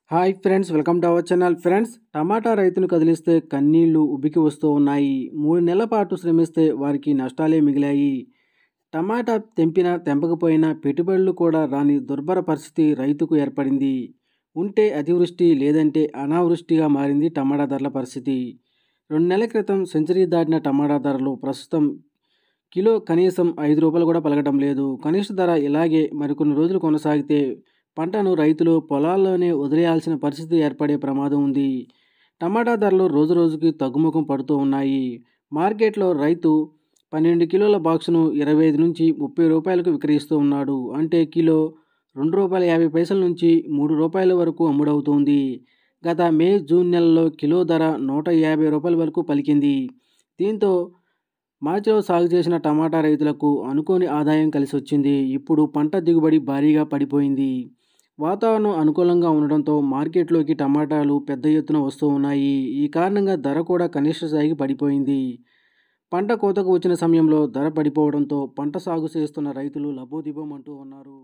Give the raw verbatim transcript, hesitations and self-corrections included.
Hi friends, welcome to our channel. Friends, టమాటా రైతును కదిలిస్తే కన్నీళ్లు ఉబ్బికి వస్తూ ఉన్నాయి. మూడు నెలల పాటు శ్రమిస్తే వారికి నష్టాలే మిగిలాయి. టమాటా తెంపినా తెంపకపోయినా పెట్టుబడులు కూడా రాని దుర్భర పరిస్థితి రైతుకు ఏర్పడింది. ఉంటే అతివృష్టి, లేదంటే అనావృష్టిగా మారింది టమాటా ధరల పరిస్థితి. రెండు నెలల క్రితం సెంచరీ దాటిన టమాటా ధరలు ప్రస్తుతం కిలో కనీసం ఐదు రూపాయలు కూడా పలకడం లేదు. కనిష్ట ధర ఇలాగే మరికొన్ని రోజులు కొనసాగితే పంటను రైతులు పొలాల్లోనే వదిలేయాల్సిన పరిస్థితి ఏర్పడే ప్రమాదం ఉంది. టమాటా ధరలు రోజు రోజుకి తగ్గుముఖం పడుతూ ఉన్నాయి. మార్కెట్లో రైతు పన్నెండు కిలోల బాక్సును ఇరవై ఐదు నుంచి ముప్పై రూపాయలకు విక్రయిస్తూ ఉన్నాడు. అంటే కిలో రెండు రూపాయల యాభై పైసల నుంచి మూడు రూపాయల వరకు అమ్ముడవుతోంది. గత మే జూన్ నెలలో కిలో ధర నూట యాభై రూపాయల వరకు పలికింది. దీంతో మార్చిలో సాగు చేసిన టమాటా రైతులకు అనుకోని ఆదాయం కలిసి వచ్చింది. ఇప్పుడు పంట దిగుబడి భారీగా పడిపోయింది. వాతావరణం అనుకూలంగా ఉండడంతో మార్కెట్లోకి టమాటాలు పెద్ద ఎత్తున వస్తూ ఉన్నాయి. ఈ కారణంగా ధర కూడా కనిష్ట స్థాయికి పడిపోయింది. పంట కోతకు వచ్చిన సమయంలో ధర పడిపోవడంతో పంట సాగు చేస్తున్న రైతులు లబోదిబోమంటూ ఉన్నారు.